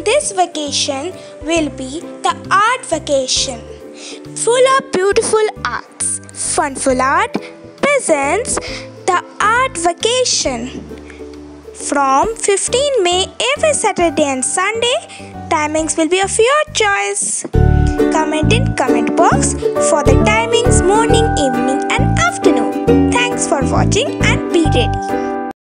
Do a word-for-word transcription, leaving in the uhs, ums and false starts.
This vacation will be the art vacation, full of beautiful arts. Funful Art presents the art vacation from fifteenth May every Saturday and Sunday. Timings will be of your choice. Comment in comment box for the timings morning, evening and afternoon. Thanks for watching and be ready.